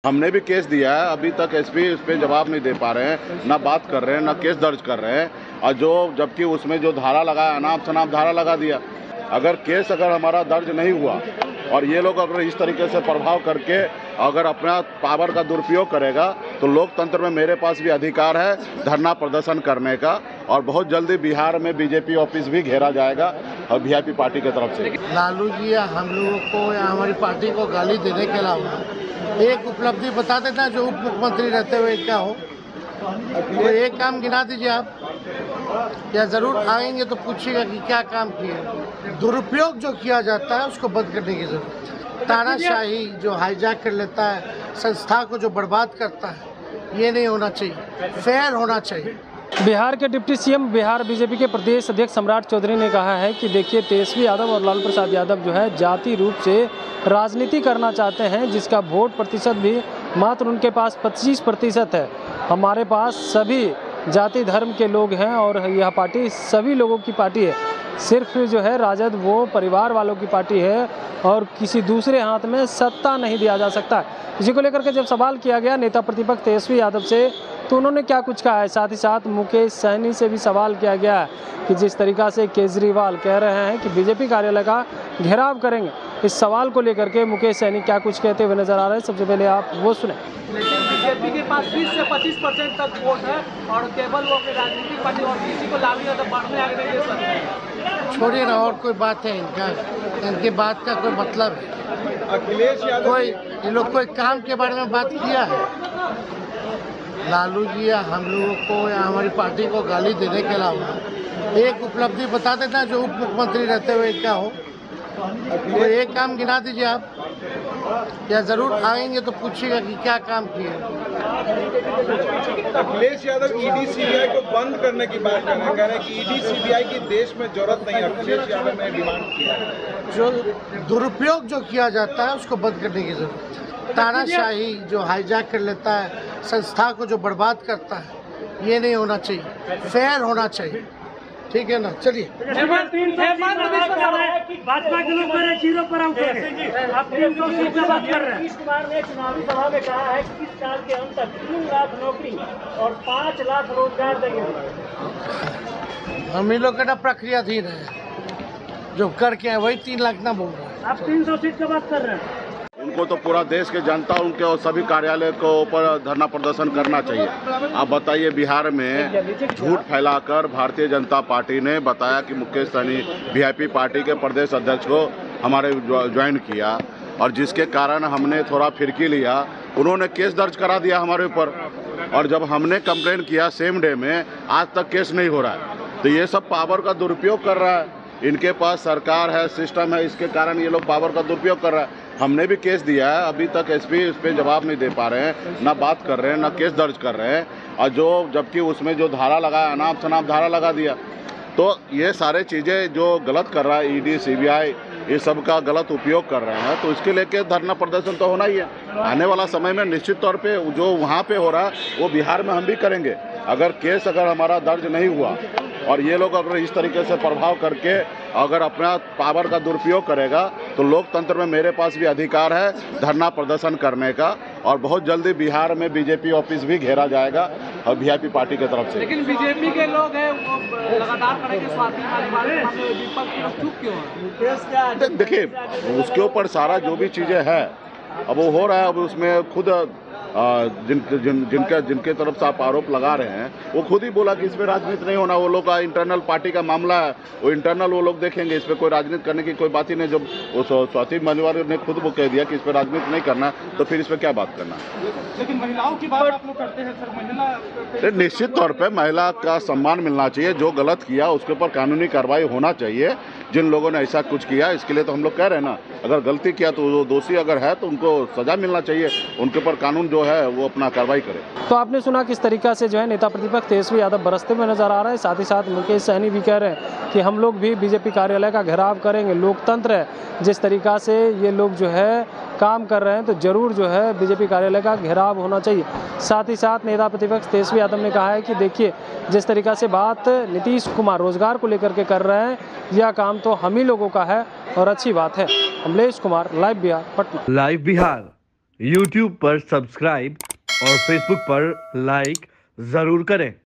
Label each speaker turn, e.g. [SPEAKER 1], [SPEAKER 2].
[SPEAKER 1] हमने भी केस दिया है, अभी तक एसपी इस पे जवाब नहीं दे पा रहे हैं, ना बात कर रहे हैं, ना केस दर्ज कर रहे हैं। और जबकि उसमें जो धारा लगाया, अनाप शनाप धारा लगा दिया। अगर केस हमारा दर्ज नहीं हुआ और ये लोग अगर इस तरीके से प्रभाव करके अगर अपना पावर का दुरुपयोग करेगा तो लोकतंत्र में मेरे पास भी अधिकार है धरना प्रदर्शन करने का। और बहुत जल्दी बिहार में बीजेपी ऑफिस भी घेरा जाएगा और वीआईपी पार्टी की तरफ से।
[SPEAKER 2] लालू जी या हम लोगों को या हमारी पार्टी को गाली देने के अलावा एक उपलब्धि बता देना जो उप मुख्यमंत्री रहते हुए क्या हो, तो एक काम गिना दीजिए आप। या जरूर आएंगे तो पूछिएगा कि क्या काम किए। दुरुपयोग जो किया जाता है उसको बंद करने की जरूरत है। तानाशाही जो हाईजैक कर लेता है, संस्था को जो बर्बाद करता है, ये नहीं होना चाहिए, फेयर होना चाहिए।
[SPEAKER 3] बिहार के डिप्टी सीएम बिहार बीजेपी के प्रदेश अध्यक्ष सम्राट चौधरी ने कहा है कि देखिए तेजस्वी यादव और लालू प्रसाद यादव जो है जाति रूप से राजनीति करना चाहते हैं, जिसका वोट प्रतिशत भी मात्र उनके पास 25% है। हमारे पास सभी जाति धर्म के लोग हैं और यह पार्टी सभी लोगों की पार्टी है। सिर्फ जो है राजद वो परिवार वालों की पार्टी है और किसी दूसरे हाथ में सत्ता नहीं दिया जा सकता। इसी को लेकर के जब सवाल किया गया नेता प्रतिपक्ष तेजस्वी यादव से तो उन्होंने क्या कुछ कहा है। साथ ही साथ मुकेश सहनी से भी सवाल किया गया है कि जिस तरीका से केजरीवाल कह रहे हैं कि बीजेपी कार्यालय का घेराव करेंगे, इस सवाल को लेकर के मुकेश सहनी क्या कुछ कहते हुए नजर आ रहे हैं। सबसे पहले आप वो सुने।
[SPEAKER 4] बीजेपी के पास 20 से 25% तक वोट है और केवल वो अपनी राजनीतिक पार्टी और किसी को लालू यादव बढ़ने आगे नहीं दे सकते।
[SPEAKER 2] छोड़िए ना, और कोई बात है इनके बात का कोई मतलब है?
[SPEAKER 5] अखिलेश यादव
[SPEAKER 2] कोई ये लोग कोई काम के बारे में बात किया है? लालू जी या हम लोगों को या हमारी पार्टी को गाली देने के अलावा एक उपलब्धि बता देना जो उप मुख्यमंत्री रहते हुए क्या हो, तो एक काम गिना दीजिए आप। या जरूर आएंगे तो पूछिएगा कि क्या काम किए।
[SPEAKER 5] अखिलेश यादव ईडी सीबीआई को बंद करने की बात कर रहे हैं, कह रहे हैं कि ईडी सीबीआई की देश में जरूरत नहीं है। अखिलेश यादव ने डिमांड किया है
[SPEAKER 2] जो दुरुपयोग जो किया जाता है उसको बंद करने की जरूरत है। तानाशाही जो हाईजैक कर लेता है, संस्था को जो बर्बाद करता है, ये नहीं होना चाहिए, फेयर होना चाहिए। ठीक है ना, चलिए।
[SPEAKER 4] भाजपा के लोग मेरे जीरो पर आप 300 सीट की बात कर रहे हैं। नीतीश कुमार ने चुनावी सभा में कहा है कि इस साल के अंत तक 3 लाख नौकरी और 5 लाख रोजगार देंगे।
[SPEAKER 2] हम ही लोग का प्रक्रियाधीन है, जो करके है वही 3 लाख ना बोल रहे हैं।
[SPEAKER 4] आप 300 सीट की बात कर रहे हैं।
[SPEAKER 1] उनको तो पूरा देश के जनता उनके और सभी कार्यालय को ऊपर धरना प्रदर्शन करना चाहिए। आप बताइए, बिहार में झूठ फैलाकर भारतीय जनता पार्टी ने बताया कि मुकेश सहनी वीआईपी पार्टी के प्रदेश अध्यक्ष को हमारे ज्वाइन किया और जिसके कारण हमने थोड़ा फिरकी लिया। उन्होंने केस दर्ज करा दिया हमारे ऊपर और जब हमने कंप्लेन किया सेम डे में, आज तक केस नहीं हो रहा है। तो ये सब पावर का दुरुपयोग कर रहा है। इनके पास सरकार है, सिस्टम है, इसके कारण ये लोग पावर का दुरुपयोग कर रहा है। हमने भी केस दिया है, अभी तक एसपी इस पे जवाब नहीं दे पा रहे हैं, ना बात कर रहे हैं, ना केस दर्ज कर रहे हैं। और जबकि उसमें जो धारा लगाया, अनाप शनाप धारा लगा दिया। तो ये सारे चीज़ें जो गलत कर रहा है ईडी सीबीआई, ये सब का गलत उपयोग कर रहे हैं। तो इसके लेके धरना प्रदर्शन तो होना ही है। आने वाला समय में निश्चित तौर पे जो वहाँ पे हो रहा है वो बिहार में हम भी करेंगे। अगर केस हमारा दर्ज नहीं हुआ और ये लोग अगर इस तरीके से प्रभाव करके अगर अपना पावर का दुरुपयोग करेगा तो लोकतंत्र में मेरे पास भी अधिकार है धरना प्रदर्शन करने का। और बहुत जल्दी बिहार में बीजेपी ऑफिस भी घेरा जाएगा और वीआईपी पार्टी की तरफ से।
[SPEAKER 4] लेकिन बीजेपी के लोग हैं वो लगातार करेंगे स्वाति चुप क्यों है?
[SPEAKER 1] देखिए, उसके ऊपर सारा जो भी चीज़ें हैं अब वो हो रहा है। अब उसमें खुद जिनके तरफ से आप आरोप लगा रहे हैं वो खुद ही बोला कि इसमें राजनीति नहीं होना। वो लोग का इंटरनल पार्टी का मामला है, वो इंटरनल वो लोग देखेंगे, इस पर कोई राजनीति करने की कोई बात ही नहीं। जब वो स्वाति मलिवाल ने खुद वो कह दिया कि इस पर राजनीति नहीं करना, तो फिर इस पर क्या बात करना।
[SPEAKER 4] लेकिन महिलाओं की बात आप लोग करते हैं सर। महिला
[SPEAKER 1] निश्चित तौर पर महिला का सम्मान मिलना चाहिए। जो गलत किया उसके ऊपर कानूनी कार्रवाई होना चाहिए। जिन लोगों ने ऐसा कुछ किया इसके लिए तो हम लोग कह रहे हैं ना, अगर गलती किया तो वो दोषी अगर है तो उनको सजा मिलना चाहिए। उनके ऊपर कानून जो है वो अपना कार्रवाई करे।
[SPEAKER 3] तो आपने सुना किस तरीका से जो है नेता प्रतिपक्ष तेजस्वी यादव बरसते हुए नजर आ रहे हैं। साथ ही साथ मुकेश सहनी भी कह रहे हैं कि हम लोग भी बीजेपी कार्यालय का घेराव करेंगे। लोकतंत्र है, जिस तरीका से ये लोग जो है काम कर रहे हैं तो जरूर जो है बीजेपी कार्यालय का घेराव होना चाहिए। साथ ही साथ नेता प्रतिपक्ष तेजस्वी यादव ने कहा है कि देखिए जिस तरीका से बात नीतीश कुमार रोजगार को लेकर के कर रहे हैं, यह काम तो हम ही लोगों का है और अच्छी बात है। Amlesh Kumar, live Bihar, Patna.
[SPEAKER 6] Live Bihar YouTube पर सब्सक्राइब और Facebook पर लाइक जरूर करें।